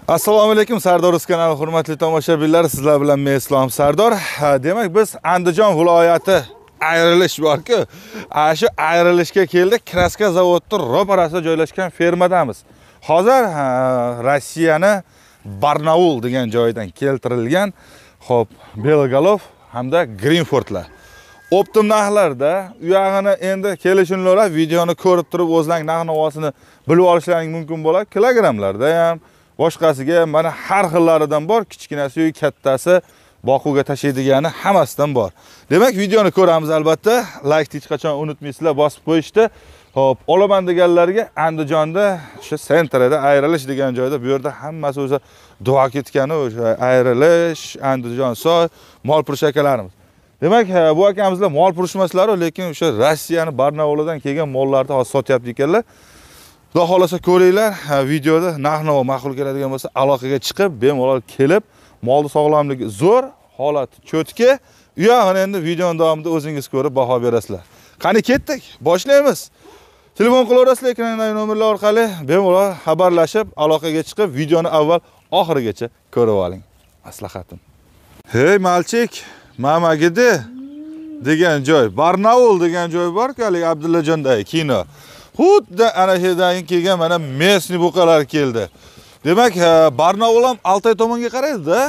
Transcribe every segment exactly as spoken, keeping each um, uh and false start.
Assalomu alaykum, Sardor Uz kanali hurmatli tomoshabinlar, sizlar bilan men Islom Sardor. Demak, biz Andijon viloyati ayrilish bor-ku, ana shu ayrilishga keldik. Kraska zavodi ro'parasida joylashgan fermadamiz. Hozir Rossiyani Barnaul degan joydan keltirilgan, xo'p, Belgalov hamda Greenfordlar. Optim narxlarda u yog'ini endi kelishimlar videoni ko'rib turib o'zlaring narx-navosini bilib olishlaring mumkin bo'ladi. Kilogrammlarda ham boshqasiga mana har xillaridan bor, kichkinasi yoki kattasi boquvga tashlaydigani hammasidan bor. Demak, videoni ko'ramiz albatta. Like hech qachon unutmaysizlar, bosib qo'yishdi. Xo'p, olaman deganlarga Andijonda o'sha sentrida ayrilish degan joyda bu yerda hammasi o'zi duo ketgani, o'sha ayrilish, Andijon soy, mol purshakalarimiz. Demak, bu akamizlar mol purishmaslari, lekin o'sha Rossiyani Barnauldan kelgan mollarni hozir sotyapti ekanlar. Xudo xolasa ko'ringlar, videoda narx-navo ma'qul keladigan bo'lsa, aloqaga chiqib, bemalol kelib, molning sog'lomligi zo'r, holati cho'tka. U yog'ini endi videoning davomida o'zingiz ko'rib baho berasizlar. Qani ketdik, boshlaymiz. Telefon qilaverasizlar, ekrandagi nomerlar orqali bemalol xabarlashib, aloqaga chiqib, videoni avval oxirigacha ko'rib oling. Maslahatim. Hey malchik, mamagidi degan joy, Barnaul degan joy bor-ku, hali Abdullajondagi kino. Xuddi ana shundan kelgan mana mesni buqalar keldi. Demak, Barnaul ham Altay tomonga qaraydi-da.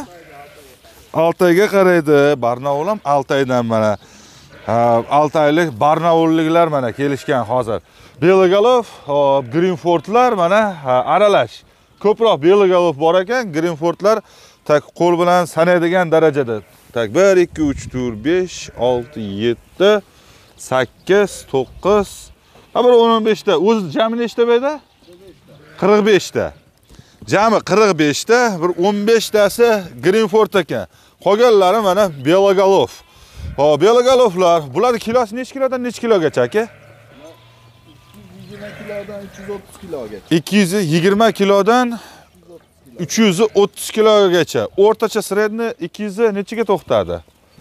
Altayga qaraydi. Barnaul ham Altaydan mana Altaylik Barnaulliklar mana kelishgan hozir. Belgalov, Greenfordlar mana aralash. Ko'proq Belgalov bor ekan, Greenfordlar tak qo'l bilan sanaydigan darajada. Tak bir, ikki, uch, to'rt, besh, olti, yetti, sakkiz, to'qqiz, bir o'n besh ta. O'zi jami nechta bo'ldi? qirq besh ta. Jami qirq besh ta, bir o'n besh tasi Greenford ekan. Qolganlari mana Belgalov. Ha, Belgalovlar, bular kilosi nech kilodan nech kilogacha aka? ikki yuz yigirma kilodan uch yuz o'ttiz kilogacha. O'rtacha sredni ikki yuz nechiga to'xtadi?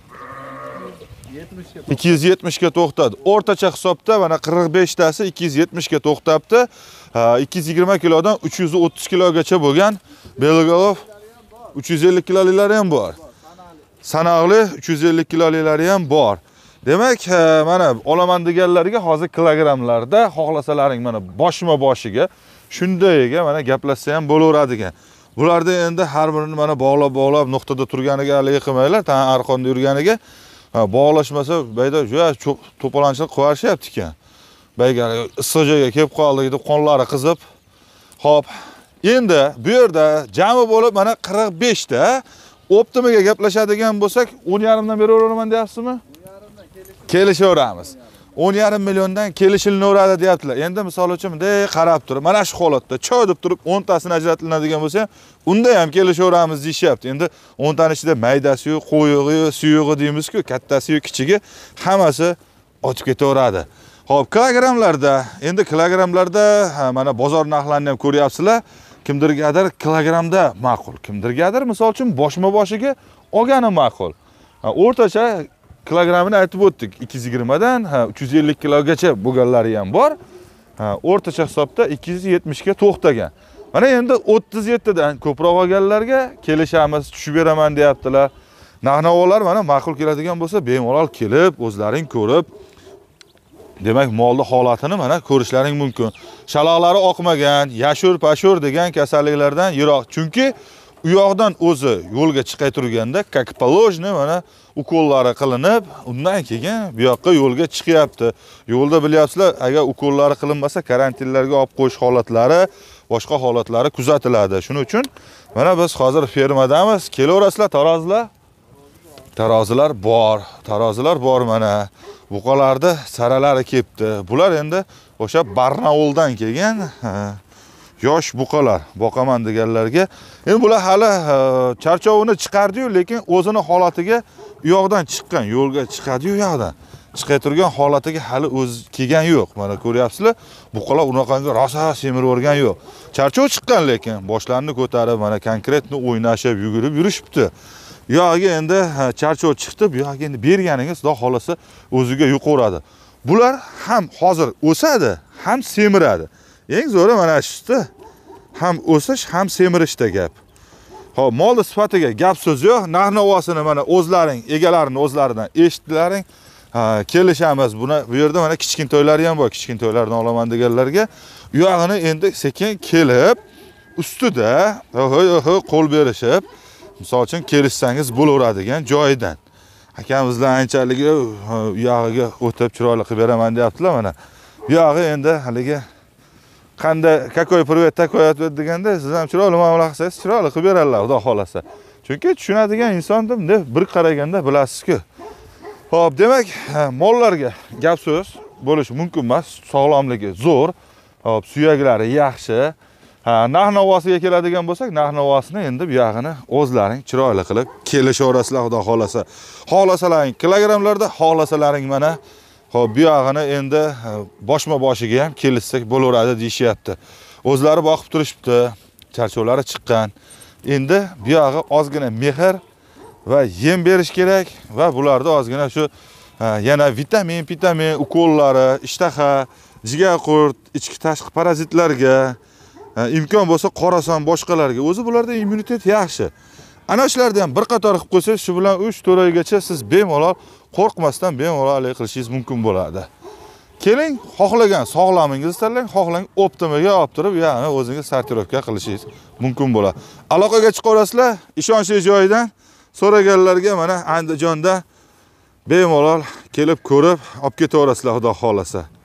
ikki yuz yetmish ga to'xtadi. O'rtacha hisobda mana qirq besh tasi ikki yuz yetmish ga to'xtabdi. ikki yuz yigirma kilodan uch yuz o'ttiz kilogacha bo'lgan Belgalov uch yuz ellik kiloliklari ham bor. Sanoqli uch yuz ellik kiloliklari ham bor. Demak, mana olaman deganlarga hozir kilogrammlarda xohlasalaring mana boshma boshiga shundayga mana gaplashsa ham bo'laveradigan. Bularda endi har birini mana bog'lab-bog'lab nuqtada turganiga hali qilmaylar, tan arqonda yurganiga bog'lashmasa bayda juda to'polonchilik qilishyapti ekan. Bayga issiq joyga kelib qoldi deb qonlari qizib. Xo'p, endi bu yerda jami bo'lib mana qirq besh ta optimiga gaplashadigan bo'lsak, o'n yarim dan beraveraman deyapsizmi? Kelishaveramiz. o'n yarim milliondan kelishilnaveradi deyaptilar. Endi misol uchun bunday qarab turib, mana shu holatda choy deb turib o'n tasini ajratiladigan bo'lsa, unda ham kelishaveramiz deyapti. Endi o'n taning ichida maydasi yo'q, qo'yig'i, suyug'i deymiz-ku, kattasi yo'q, kichigi hammasi o'tib ketaveradi. Xo'p, kilogrammlarda, endi kilogrammlarda mana bozor narxlarini ham ko'ryapsizlar. Kimdirgadir kilogrammda ma'qul, kimdirgadir misol uchun boshma boshiga olgani ma'qul. O'rtacha kilogrammini aytib o'tdik. ikki yuz yigirma dan uch yuz ellik kilogacha bo'lganlari ham bor. O'rtacha hisobda ikki yuz yetmish ga to'xtagan. Mana endi o'ttiz yetti dan ko'proq olganlarga kelishamiz, tushib beraman deyaptilar. Narx-navolar mana ma'qul keladigan bo'lsa, bemalol kelib, o'zlaring ko'rib, demak, molning holatini mana ko'rishlaring mumkin. Shaloqlari oqmagan, yashur-pashur degan kasalliklardan yiroq. Chunki u yoqdan o'zi yo'lga chiqay turganda, как положено mana ukollari qilinib, undan keyin bu yoqqa yo'lga chiqyapti. Yo'lda bilyapsizlar, agar ukollari qilinmasa, karantinlarga olib qo'yish holatlari, boshqa holatlari kuzatiladi. Shuning uchun mana biz hozir fermadamiz. Kelaverasizlar, tarozilar. Tarozilar bor, tarozilar bor mana. Buqalarda saralari kelibdi. Bular endi o'sha Barnauldan kelgan yosh buqalar, boqaman deganlarga. Endi bular hali charchovini chiqardi-yu, lekin o'zini holatiga u yoqdan chiqqan, yo'lga chiqadi-yu, u yoqdan. Chiqay turgan holatiga hali o'z kelgan yo'q. Mana ko'ryapsizlar, buqalar unaqangi rosa semirib o'rgan yo'q. Charchov chiqqan, lekin boshlarini ko'tarib, mana konkretni o'ynashib, yugurib yurishibdi. Yo'g'iga endi charchov chiqdi, bu yo'g'iga endi berganingiz xudo xolasa o'ziga yuqoradi. Bular ham hozir o'sadi, ham semiradi. Eng zo'ri mana shuda ham o'sish, ham semirishda gap. Xo'p, molni sifatiga gap so'z yo'q. Narx-navosini mana o'zlaring, egalarini o'zlaridan eshitdilaring. Ha, kelishamiz. Buni bu yerda mana kichkin to'ylari ham bor. Kichkin to'ylardan olaman deganlarga u yog'ini endi sekin kelib, ustida oho qo'l berishib, misol uchun kelishsangiz bo'laveradigan joyidan. Akamizlar anchalik u yog'iga o'tib chiroyli qilib beraman deyaptilar mana. Bu yog'i endi haligi qanday какой привет такой ответ deganda siz ham chiroyli muomala qilsangiz chiroyli qilib berarlar, xudo xolasa. Chunki tushunadigan inson deb bir qaraganda bilasiz-ku. Xo'p, demak, mollarga gap so'z bo'lishi mumkin emas, sog'lomligi zo'r, hop, suyaklari yaxshi. Ha, narx-navosiga keladigan bo'lsak, narx-navosini endi bu yog'ini o'zlaring chiroyli qilib kelishaverasizlar, xudo xolasa. Xohlasalaring kilogramlarda, xohlasalaring mana Xo'p, bu yog'ini endi boshma-boshiga ham kelishsak bo'laveradi deyishyapti. O'zlari boqib turishibdi, charchovlari chiqqan. Endi bu yog'i ozgina mehr va yem berish kerak va bularda ozgina shu yana vitamin, vitamin ukollari, ishtaha, jigar qurt, ichki tashqi parazitlarga, imkon bo'lsa qorason boshqalarga. O'zi bularda immunitet yaxshi. Ana shularni ham bir qator qilib qo'ysangiz, shu bilan uch to'rt oygacha siz bemalol qo'rqmasdan bemalol qilishingiz mumkin bo'ladi. Keling, xohlagan sog'lomingizni tanlang, xohlang optimaga olib turib, ya'ni o'zingiz sortirovka qilishingiz mumkin bo'ladi. Aloqaga chiqaverasizlar, ishonchli joyidan so'raganlarga mana Andijonda bemalol kelib ko'rib olib ketaverasizlar, xudo xolasa.